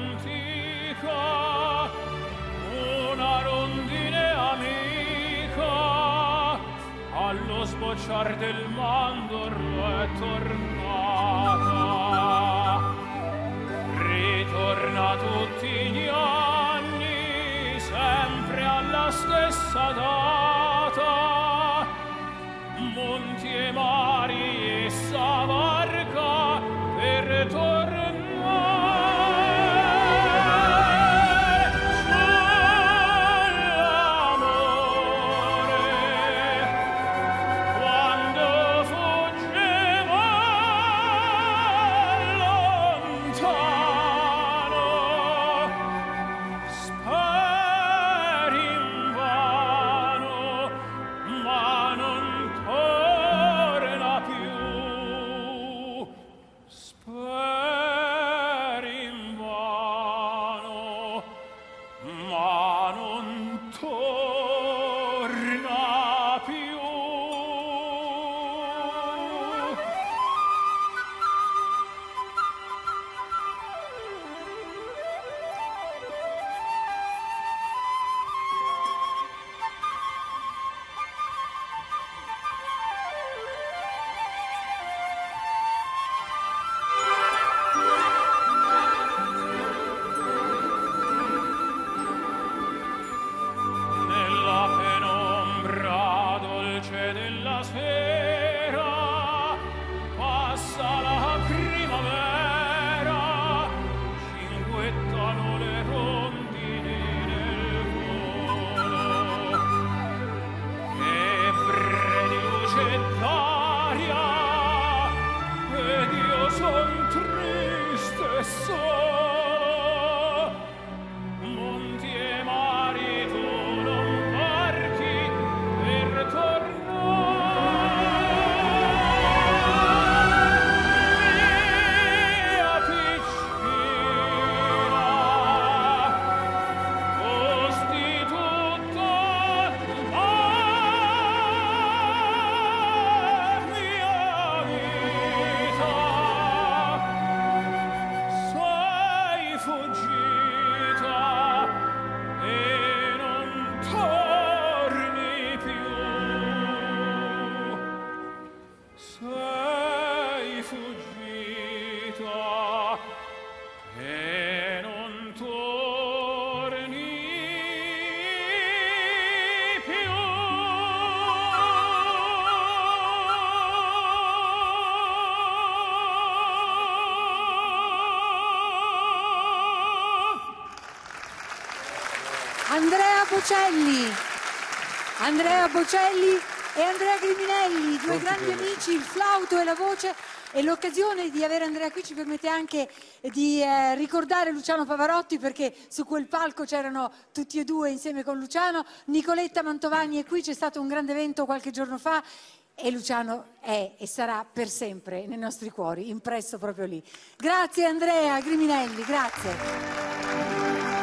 antica, una rondine amica, allo sbocciar del mandorlo è tornata. Ritorna tutti gli anni, sempre alla stessa data, monti e mari essa varca per tornare. Andrea Bocelli e Andrea Griminelli, due grandi amici, il flauto e la voce, e l'occasione di avere Andrea qui ci permette anche di ricordare Luciano Pavarotti, perché su quel palco c'erano tutti e due insieme con Luciano. Nicoletta Mantovani è qui, c'è stato un grande evento qualche giorno fa e Luciano è e sarà per sempre nei nostri cuori, impresso proprio lì. Grazie Andrea Griminelli, grazie.